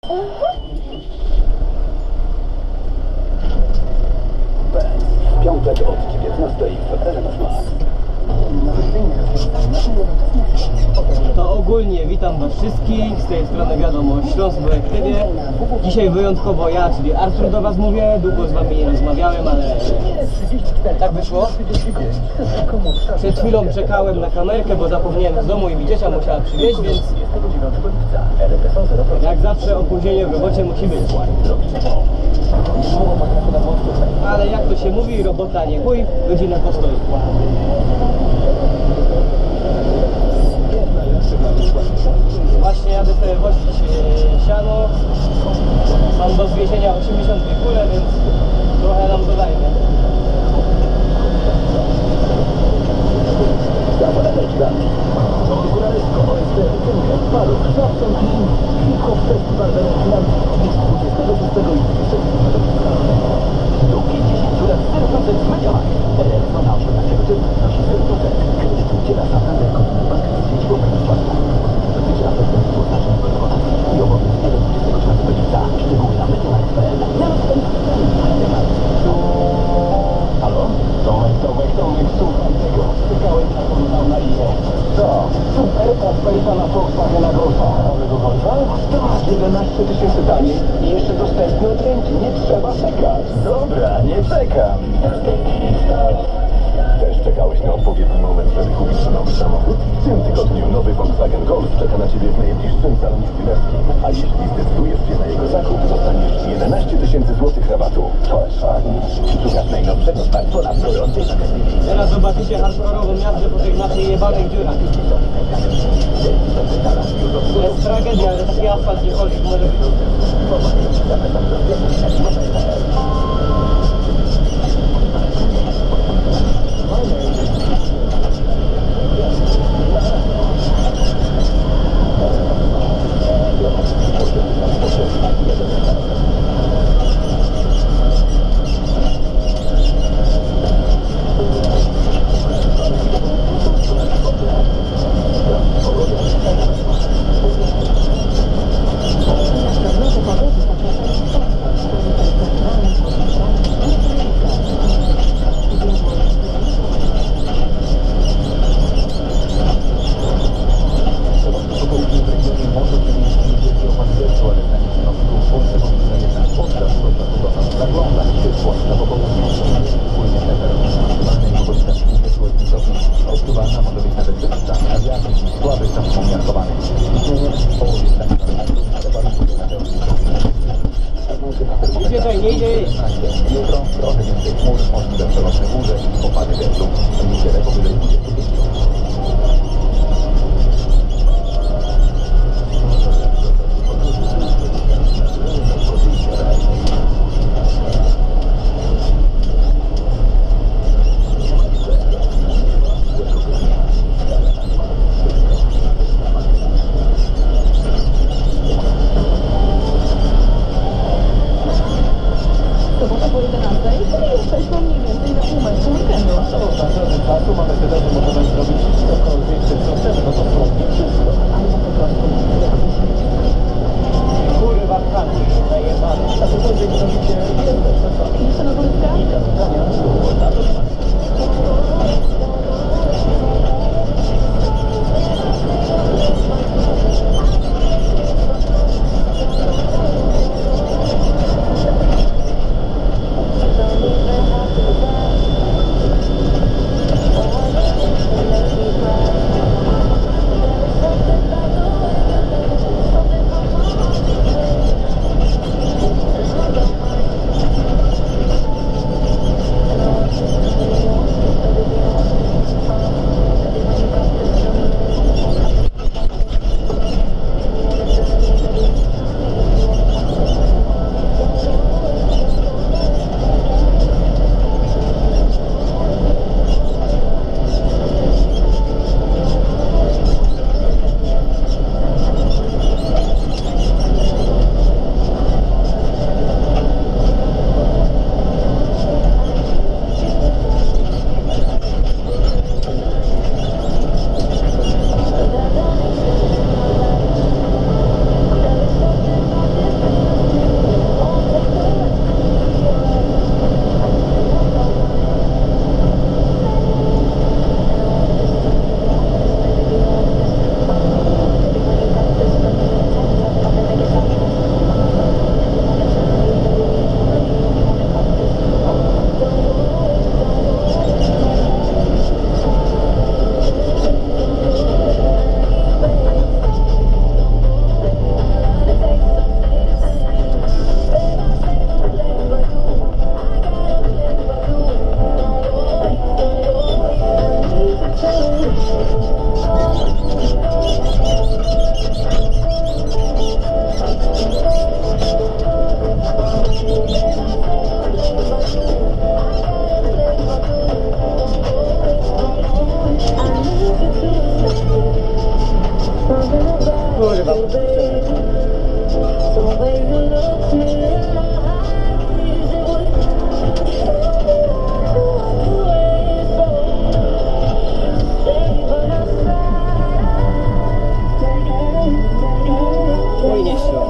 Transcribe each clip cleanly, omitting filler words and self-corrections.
W piątek od 19 w RMF. To ogólnie witam was wszystkich, z tej strony wiadomo Śląsk w Elektywie. Dzisiaj wyjątkowo ja, czyli Artur do was mówię, długo z wami nie rozmawiałem, ale tak wyszło. Przed chwilą czekałem na kamerkę, bo zapomniałem z domu i mi dziecia musiała przywieźć, więc jak zawsze opóźnienie w robocie musi być. Ale jak to się mówi, robota nie chuj, godzinę postoi. Właśnie jadę sobie wozić siano. Mam do zwiezienia 82 kule, więc trochę nam to zajmie. Na Volkswagena Golfa. Nowego Golfa? Tak, 11 000 taniej i jeszcze dostępny od ręki. Nie trzeba czekać. Dobra, nie czekam. Też czekałeś na odpowiedni moment, żeby kupić nowy samochód? W tym tygodniu nowy Volkswagen Golf czeka na Ciebie w najbliższym salonie dealerskim. A jeśli zdecydujesz się na jego zakup, dostaniesz 11 000 złotych rabatu. Volkswagen. Szukasz najnowszego smartfona w gorącej magazynie. Teraz zobaczycie hardkorową jazdę po tych naszych jebanych dziurach. To jest tragedia, że taki asfalt gdziekolwiek może być. Zwieczaj, nie idzie. Jutro trochę więcej chmur, możliwe przelotne burze i opady deszczu. W niedzielę powyżej 25. Jesteśmy mniej więcej na półmetku weekendu. Mamy tyle, że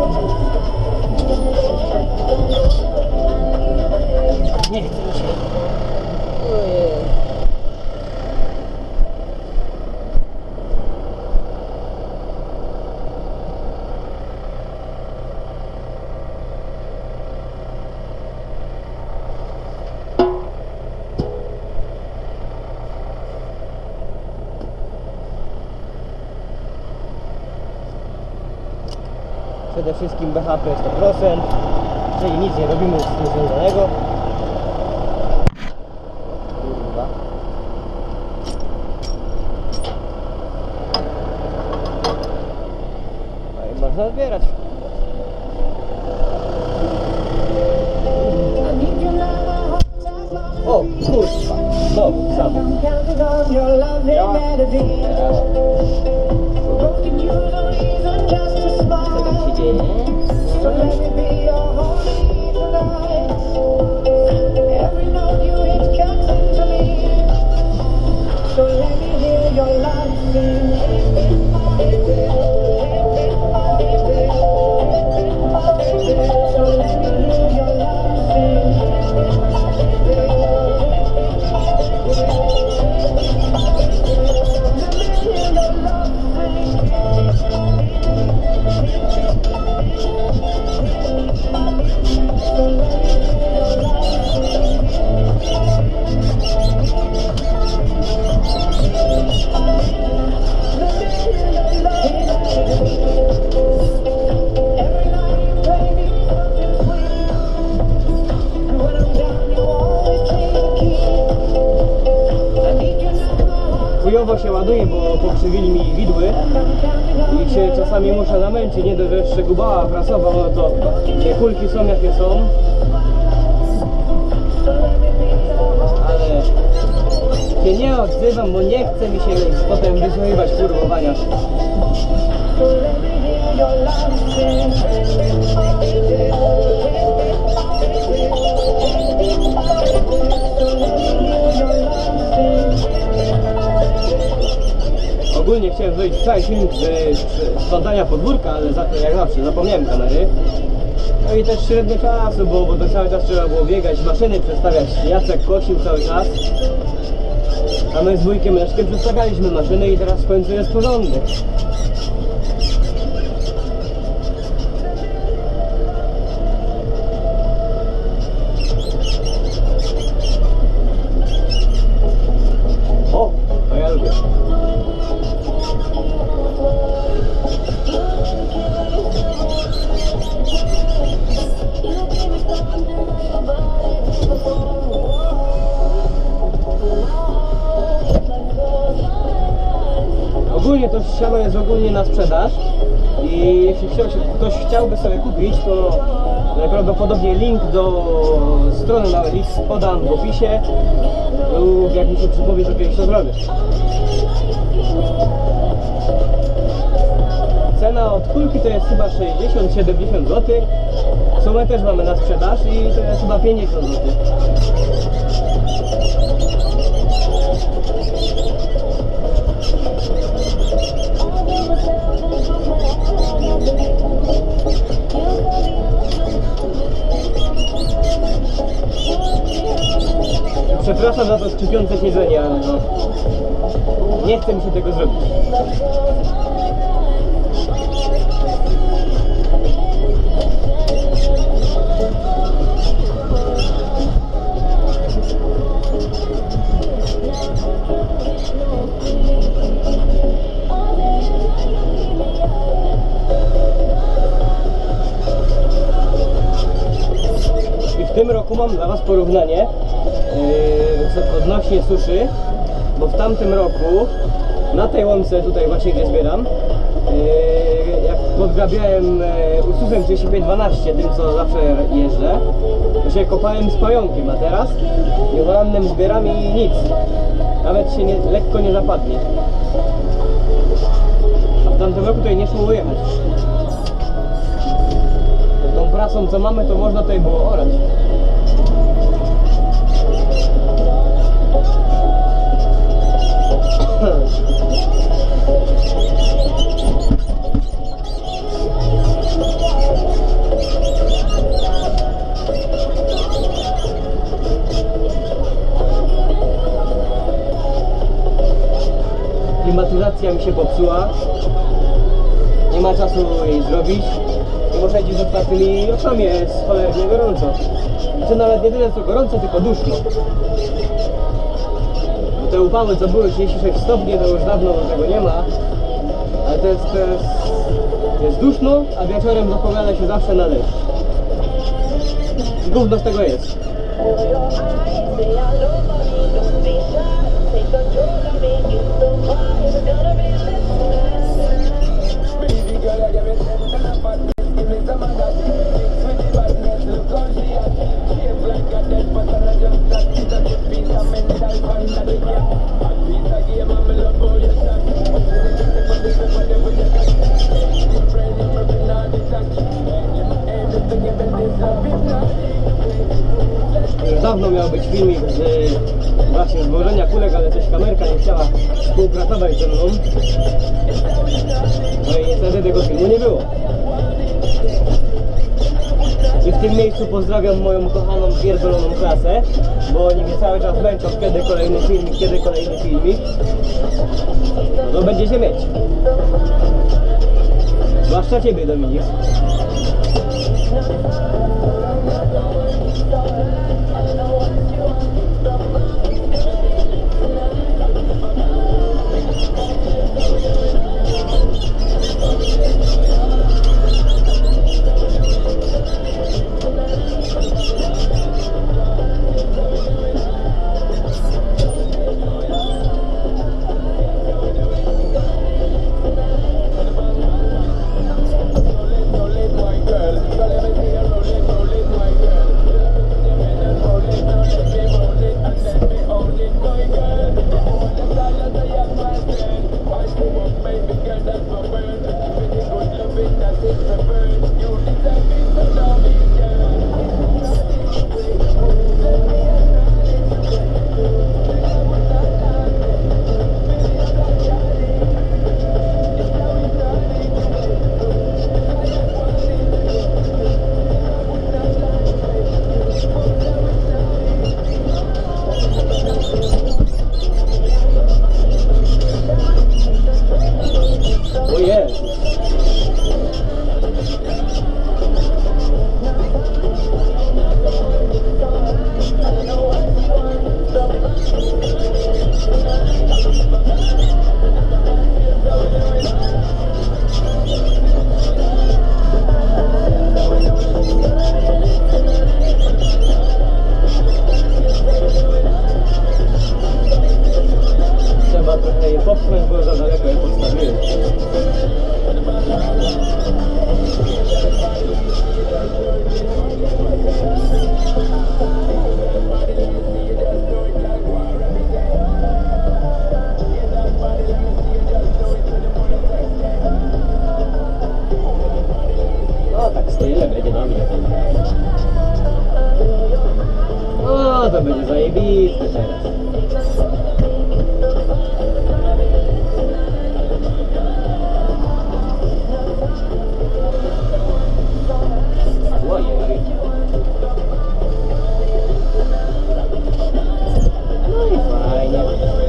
Nie chce mi się. Ojej. Przede wszystkim BHP 100%, czyli nic nie robimy z tym związanego. Kurwa. No i można odbierać. O kurwa, znowu sam. Działa? Co tam się dzieje? Chujowo się ładuje, bo pokrzywili mi widły i się czasami muszę namęczyć, nie dość, że jeszcze gubała prasowa, no to te kulki są jakie są. Ale się nie odzywam, bo nie chce mi się potem wysłuchiwać kurwowania. Ogólnie chciałem zrobić cały film z sprzątania podwórka, ale jak zawsze zapomniałem kamery. No i też średnio czasu, bo to cały czas trzeba było biegać, maszyny przestawiać. Jacek kosił cały czas. A my z wujkiem Leszkiem przestawialiśmy maszyny i teraz w końcu jest porządek. O, to ja lubię. Ogólnie to siano jest ogólnie na sprzedaż i jeśli ktoś chciałby sobie kupić, to najprawdopodobniej link do strony na OLX podam w opisie lub jak mi się przypowie, to kiedyś to zrobię. Cena od kulki to jest chyba 60-70 zł. Sumę też mamy na sprzedaż i to jest chyba 50 zł. Przepraszam za to skrzypiące siedzenie, ale no, nie chce mi się tego zrobić. I w tym roku mam dla Was porównanie odnośnie suszy, bo w tamtym roku na tej łące tutaj właśnie gdzie zbieram, jak podgrabiałem Ursusem 3512, tym co zawsze jeżdżę, to się kopałem z pająkiem, a teraz niewolannym zbieram i nic, nawet się lekko nie zapadnie. A w tamtym roku tutaj nie szło ujechać. Tą prasą co mamy, to można tutaj było orać. akcja mi się popsuła. Nie ma czasu jej zrobić. I muszę dziś z otwartymi oczami, jest cholernie gorąco. Czy nawet nie tyle co gorąco, tylko duszno. Bo te upały co były 36 stopni, to już dawno tego nie ma. Ale to jest duszno, a wieczorem zapowiada się zawsze na deszcz. Gówno z tego jest. Już dawno miał być filmik z właśnie złożenia kulek, ale coś kamerka nie chciała współpracować ze mną. No i niestety tego filmu nie było. I w tym miejscu pozdrawiam moją kochaną, pierdoloną klasę, bo oni mnie cały czas męczą, kiedy kolejny filmik, kiedy kolejny filmik. No to będziecie mieć. Zwłaszcza ciebie, Dominik. No to będzie zajebiste teraz. Ojej. No i fajnie.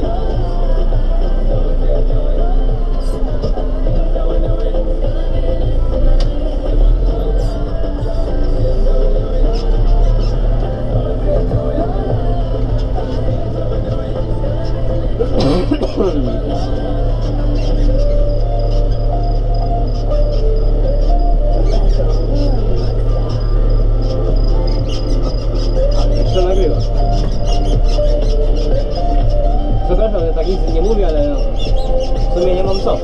Jeszcze nagrywa. Przepraszam, że tak nic nie mówię, ale no, w sumie nie mam co.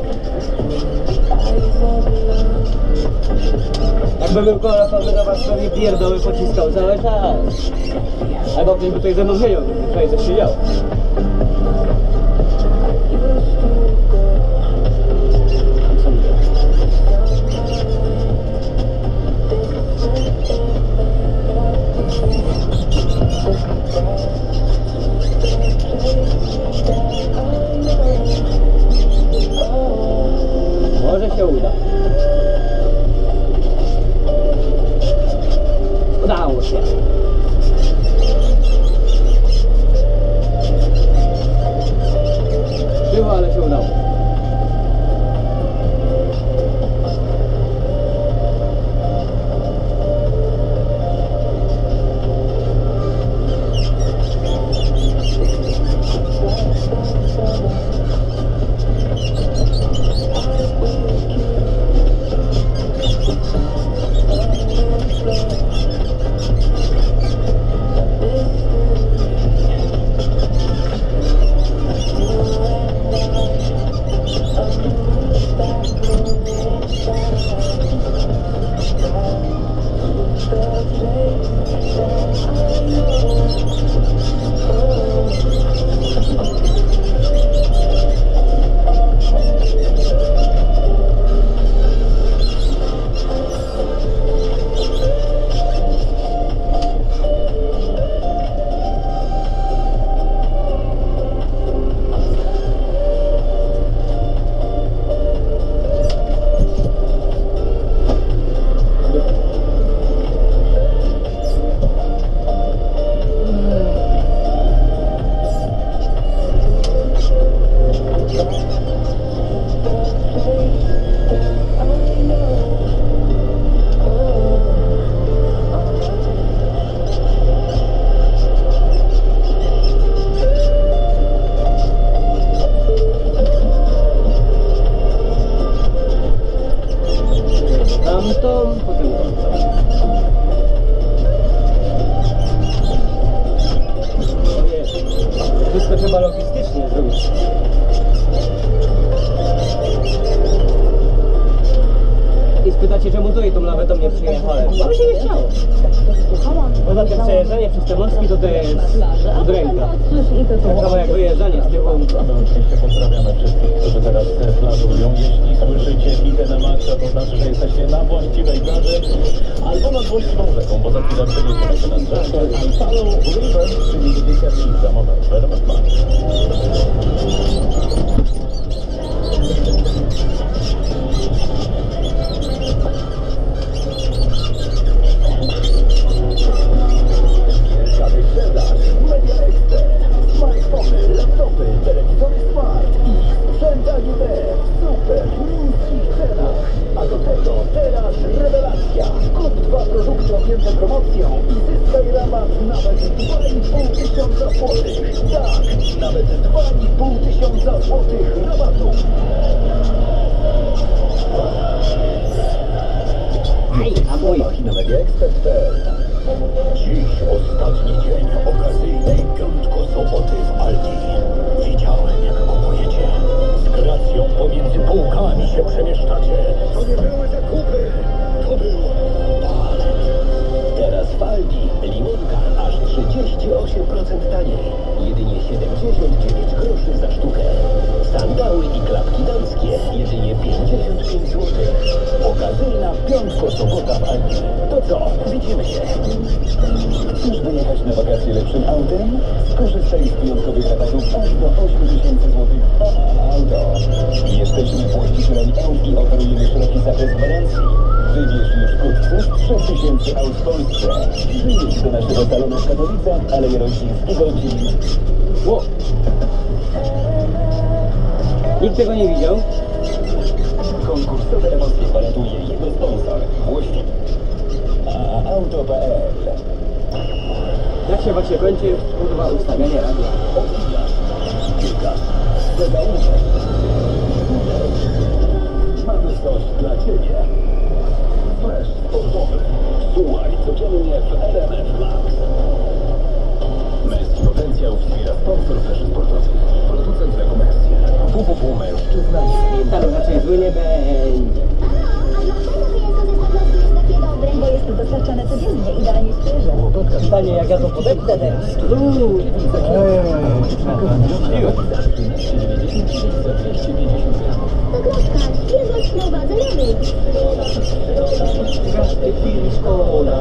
Jakby był kola, to by do was pewnie pierdoły pociskał cały czas. Albo ktoś by tutaj ze mną siedział, tutaj coś się działo. Może się uda. Udało się. Krzywo, ale się udało. Poza tym przejeżdżanie przez te mostki to jest udręka. Tak samo jak wyjeżdżanie z tyłu. My oczywiście pozdrawiamy wszystkich, którzy teraz plażują. Jeśli słyszycie hitę na maksa, to znaczy, że jesteście na właściwej plaży albo nad właściwą rzeką, bo za chwilę przeniesiemy się nad rzekę Alfalą River, czyli dedykacji za moment w RMF Max. Smartfony, laptopy, telewizory smart i sprzęt AGD w super niskich cenach. A do tego teraz rewelacja. Kup 2 produkty objęte promocją i zyskaj rabat nawet 2,5 tysiąca złotych. Tak, nawet 2,5 tysiąca złotych rabatu. Na MediaExpert.pl. Dziś ostatni dzień okazyjnej piątko soboty w Aldi. Widziałem, jak kupujecie. Z gracją pomiędzy półkami się przemieszczacie. To nie były zakupy, to był bal. Teraz w Aldi limonka aż 38% taniej. Jedynie 79 groszy za sztukę. Sandały i klapki damskie jedynie 55 zł. Okazyjna piątko sobota w Aldi. To co? Widzimy się. Chcesz wyjechać na wakacje lepszym autem? Skorzystaj z wyjątkowych rabatów aż do 8000 zł. Auto. Jesteśmy właścicielami aut i oferujemy szeroki zakres gwarancji. Wybierz już wkrótce 3000 aut w Polsce. Przyjedź do naszego salonu w Katowicach, ale Jarocińskiego 9. Ło! Nikt tego nie widział. Konkursowe emocje gwarantuje jego sponsor. Głośnik. A Auto.pl. Jak się właśnie kończy, kurwa, ustawianie radia. Opinia. Kilka. Pedałówek. Mamy coś dla Ciebie. Flash sportowy. Słuchaj codziennie w RMF Max. Męski potencjał wspiera sponsor fleszy sportowych. Producent Lego Mercier. www.mężczyzna jest. Tam raczej zły nie będzie. Bo jest to dostarczane codziennie, idealnie świeże. Pytanie, jak ja to podepnę teraz. To kropka, świeżość na wadze ryby. Szkoda.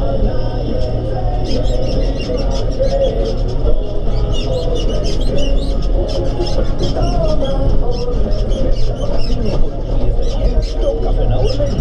Kafe na urzędzie.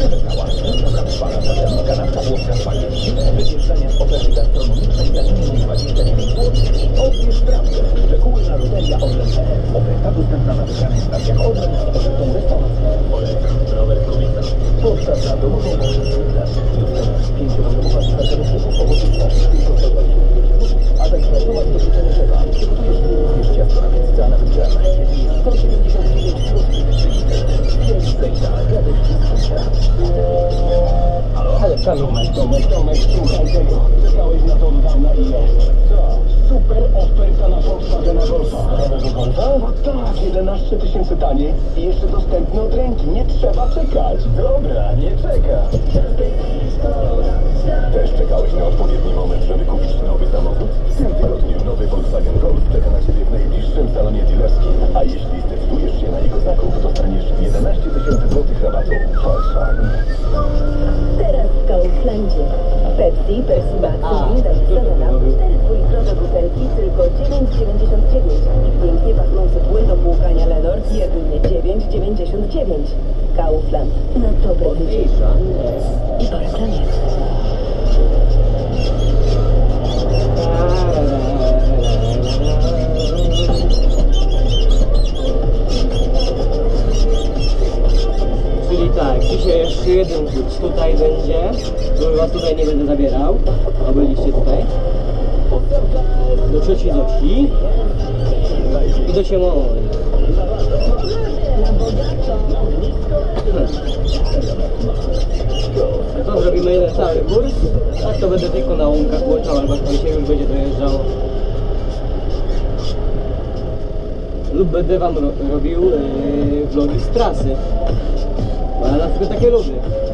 Kanapka włoska spaghetti. Wyjeżdżanie z oferty gastronomicznej za mniej 29 zł. Odbierz sprawdzę. Szczegóły na loteria Orlen.pl. Oferta dostępna na wybranych stacjach Orlen z ofertą restauracji. Polecam Robert Kubica. Podczas na domową pocztę. Dostępność 5-domowa starego przepów owoców tylko 125 zł. A także automat do pieczenia chleba. Przygotujesz również ciasto na pizzę, a nawet grzane. Jedynie 179 zł. Więcej za radość życia. Ale czemu? Tomek, słuchaj tego. Czekałeś na to od dawna i jeszcze. Co? Super oferta na Volkswagena Golfa. Nowego Golfa? No tak, 11 000 taniej i jeszcze dostępny od ręki. Nie trzeba czekać. Dobra, nie czeka. wszędzie. Pepsi, Pepsi Max, A, Linda, to 7 Up, 4 dwulitrowe butelki, tylko 9,99. Pięknie pachnący płyn do płukania Lenord, jedynie 9,99. Kaufland, na dobre tydzień. I po reklamie. Czyli tak, dzisiaj jeszcze jeden klucz tutaj będzie, który was tutaj nie będę zabierał, a byliście tutaj. Do cioci Zosi i do Siemony. To zrobimy jeden cały kurs, tak to będę tylko na łąkach włączał, albo jak się już będzie dojeżdżało. Lub będę wam robił vlogi z trasy. Bo ja na przykład takie lubię.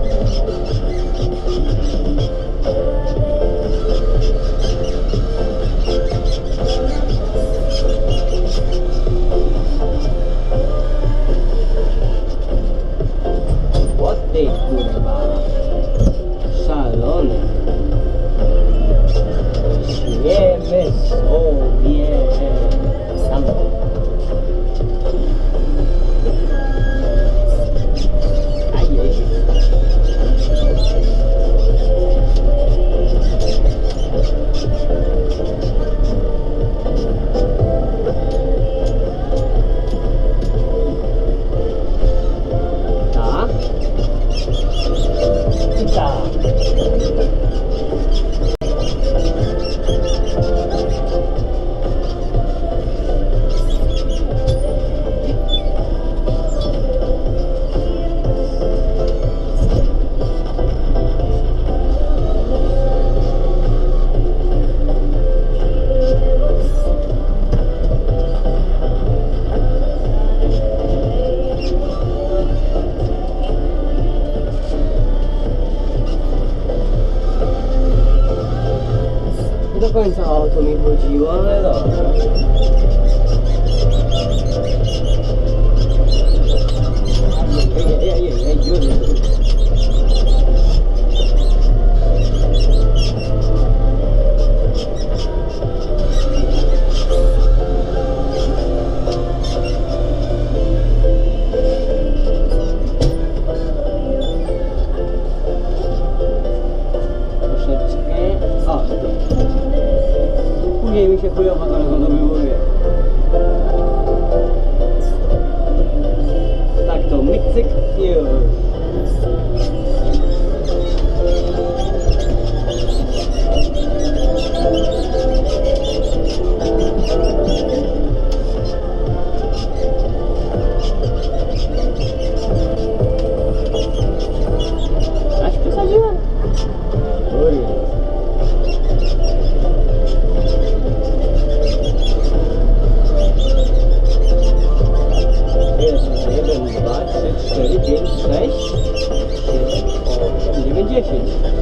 What ty kurwa. Szalony. Śmiemy sobie sam. Do końca o to mi chodziło, ale dobrze. Później mi się chujowo to rozładowuje. Tak to myk, cyk i już. Aż przesadziłem? Kurde. Jest 1, 2, 3, 4, 5, 6, 7, 8, 9, 10.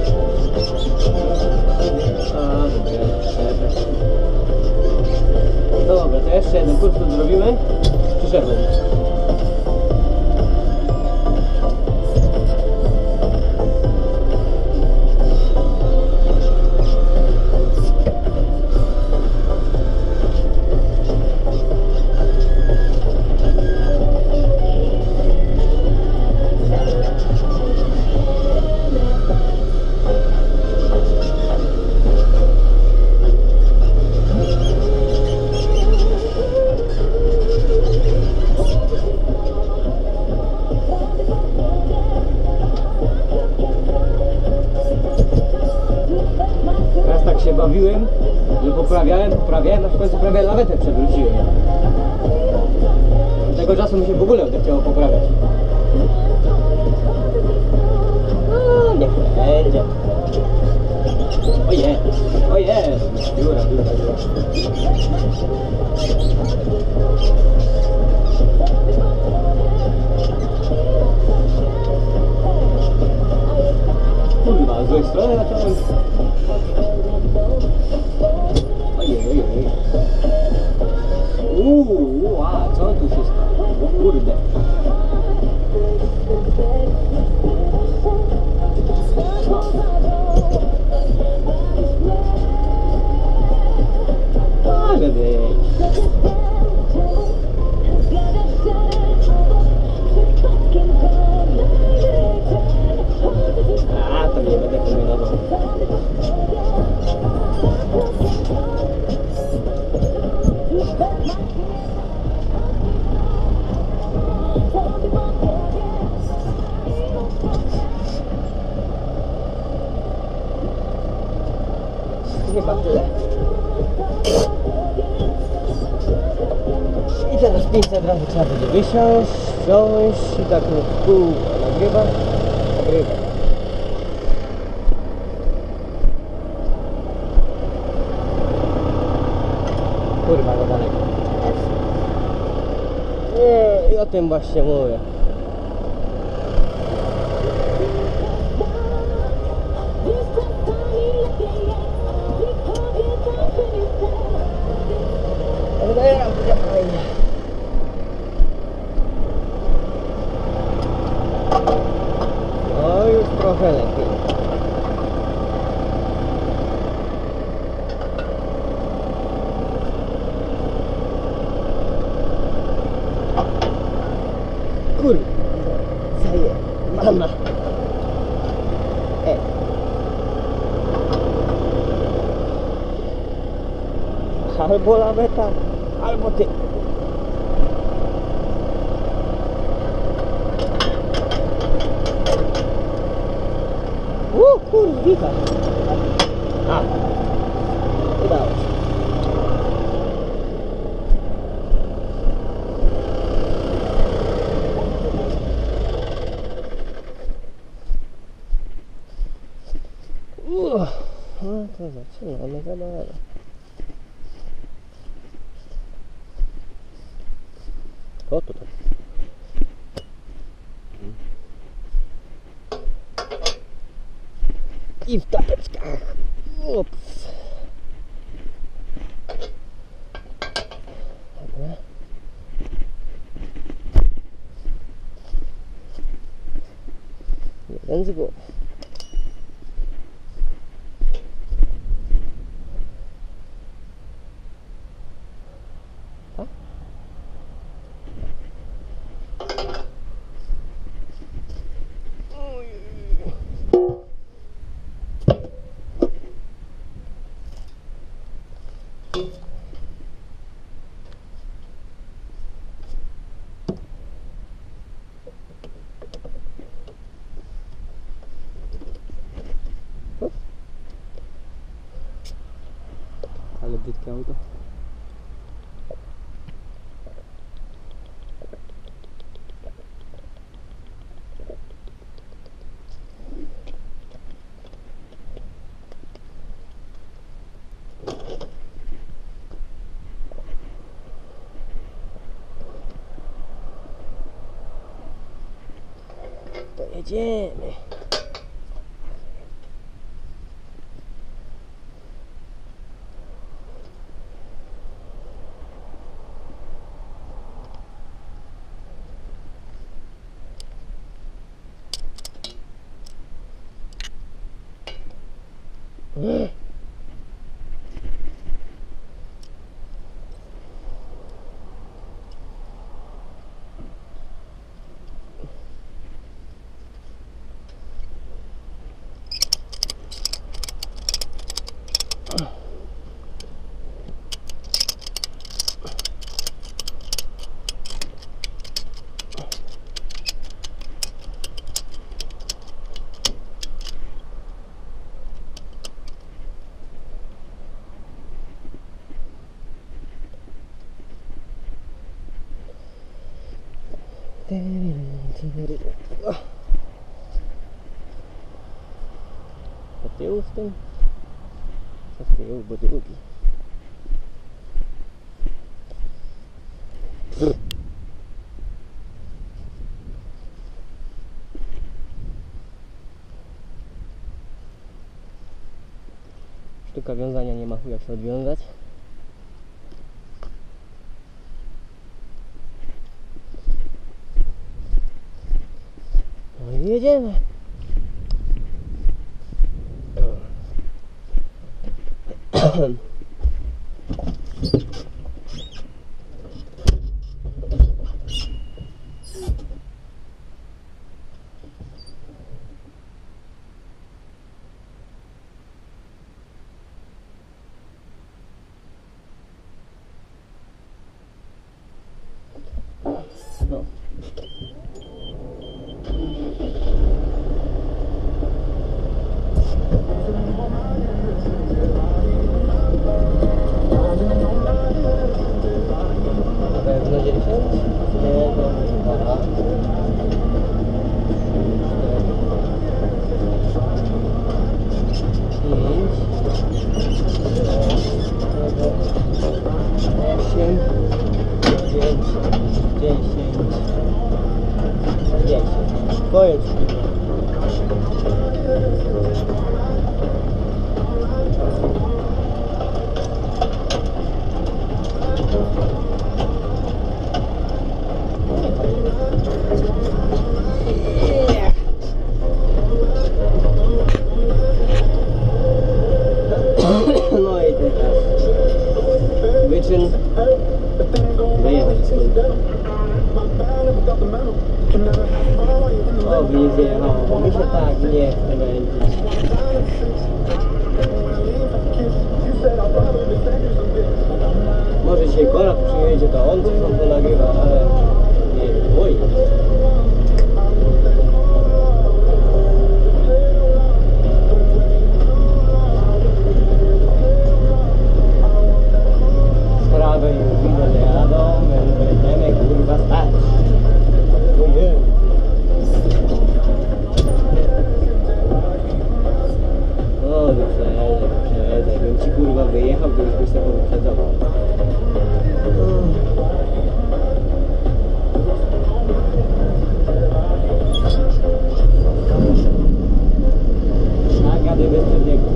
A, dobra, to jeszcze jeden kurs tu zrobimy. Przyszedłem. Teraz tak się bawiłem, że poprawiałem, aż w końcu prawie lawetę przewróciłem. Tego czasu mi się w ogóle odechciało poprawiać. No, niech będzie. Oje, dziura. Kurwa, z złej strony zacząłem. Ojej. A co tu się stało? O kurde. No. chyba tyle. I teraz 500 razy trzeba będzie wysiąść, wziąć i tak w pół nagrywa. Kurwa, no daleko. Nie, i o tym właśnie mówię. Ale daję rampę, fajnie. No już trochę lepiej. Kurwa, zaje, mama. Albo laweta, albo ty. Kurwika. A, udało się. No to zaczynamy zabawę. O, tutaj. I w tapeczkach. Ups. Dobra. Jeden z głowy. Ale brzydkie auto. To jedziemy. Do tyłu z tym? Co z tyłu, bo drugi. Sztuka wiązania, nie ma chuja jak się odwiązać. No i jedziemy. No. Nie chcę będzie. Może dzisiaj Konrad przyjedzie, to on coś tam ponagrywa, ale nie, oj. Sprawy już widzę, że jadą, będziemy kurwa stać. Ojej. O, wyprzedzaj, bym ci kurwa wyjechał, gdybyś sobie wyprzedzował. Nagady bez przebiegu.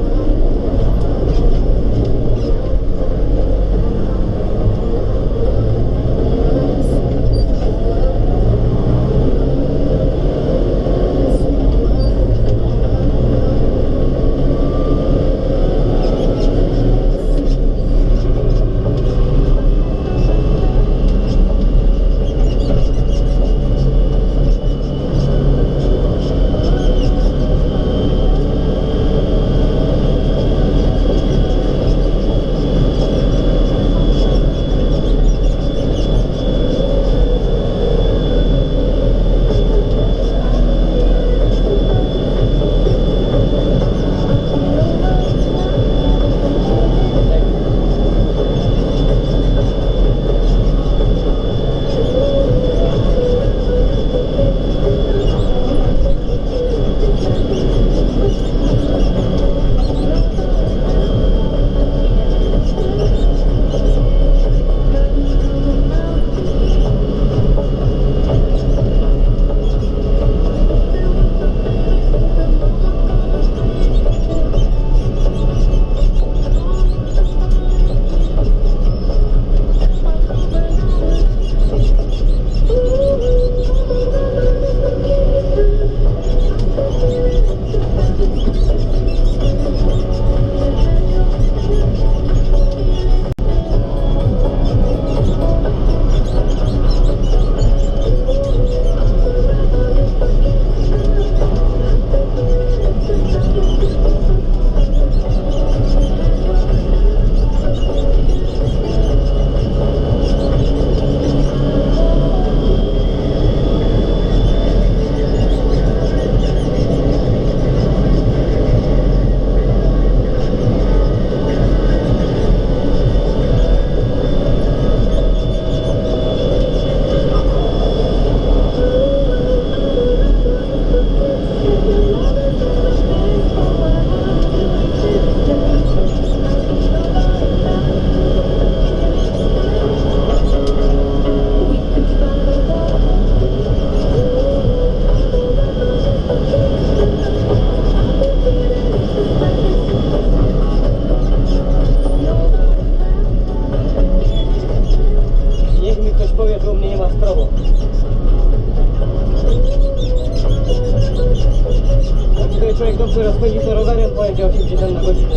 człowiek dobrze rozpędzi to rowerem, pojedzie 80 na godzinę.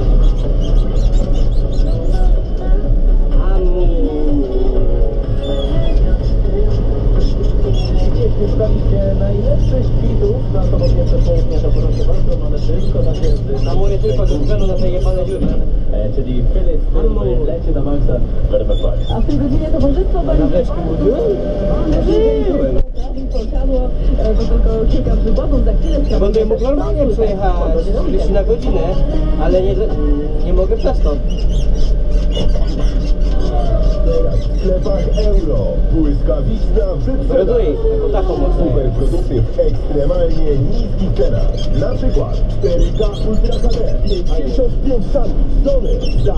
Jeśli szukaliście najlepszych kwitów na sobotnie przedpołudnie, to proszę bardzo, mamy wszystko na gwiazdy. A mówię tylko ze względu na te jebane dziury. Czyli Philips, który leci na maksa w RMF. A w tej godzinie towarzystwo będzie... Nawleczki budziłem? Żyłem. Posiadło, bo tylko kilka przybodów za chwilę... Ja będę mógł normalnie przejechać 30 na godzinę, ale nie mogę przez to. Teraz w sklepach Euro błyskawiczna wyprzedaż. Roduj, jako taką mocno. Super produkty w ekstremalnie niskich cenach. Na przykład 4K Ultra HD 55 cali Sony za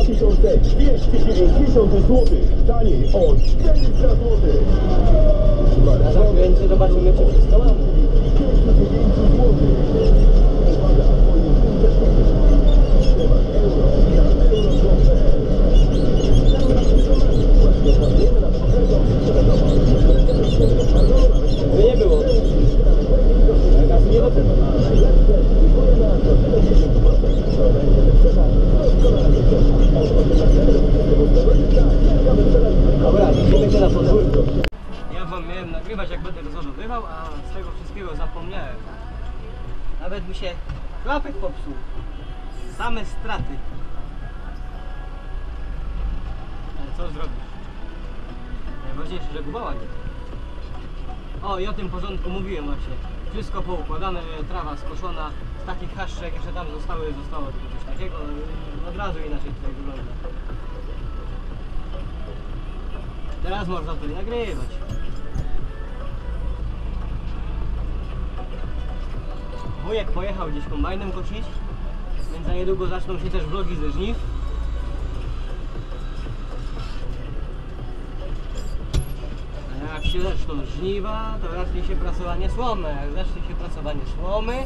2290 zł. Taniej o 400 zł. Na zakręcie zobaczymy, czy wszystko mam. 29 zł. Uwaga, pojedyncze też w sklepach Euro na euro.pl. By nie było. Gaz nie dotyka. Dobra, widzimy się na podwórku. Ja wam miałem nagrywać, jak będę rozładowywał, a z tego wszystkiego zapomniałem. Nawet mi się klapek popsuł. Same straty. Ale co zrobisz? Najważniejsze, że gumała nie. O, i o tym porządku mówiłem właśnie. Wszystko poukładane, trawa skoszona, z takich haszczek jeszcze tam zostało tylko coś takiego. Od razu inaczej tutaj wygląda. Teraz można to nagrywać. Wujek pojechał gdzieś kombajnem kosić, więc za niedługo zaczną się też vlogi ze żniw. A jak się zaczną żniwa, to zacznie się prasowanie słomy. Jak zacznie się prasowanie słomy,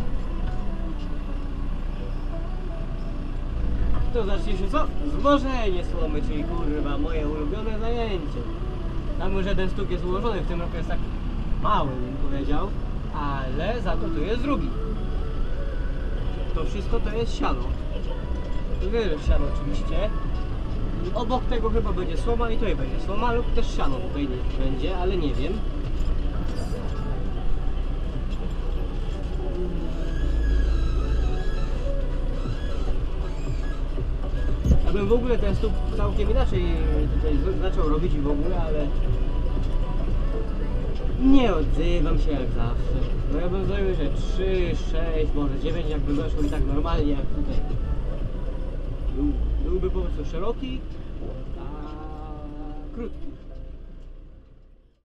to zacznie się co? Złożenie słomy, czyli kurwa moje ulubione zajęcie. Tam już jeden stuk jest ułożony, w tym roku jest tak mały, bym powiedział, ale za to tu jest drugi. To wszystko to jest siano. Wiele siano oczywiście. Obok tego chyba będzie słoma i tutaj będzie słoma lub też siano tutaj nie będzie, ale nie wiem. Ja bym w ogóle ten stóp całkiem inaczej tutaj zaczął robić w ogóle, ale nie odzywam się jak zawsze. No ja bym zrobił, że 3, 6, może 9 jakby weszło i tak normalnie jak tutaj. Byłby po prostu szeroki, a krótki.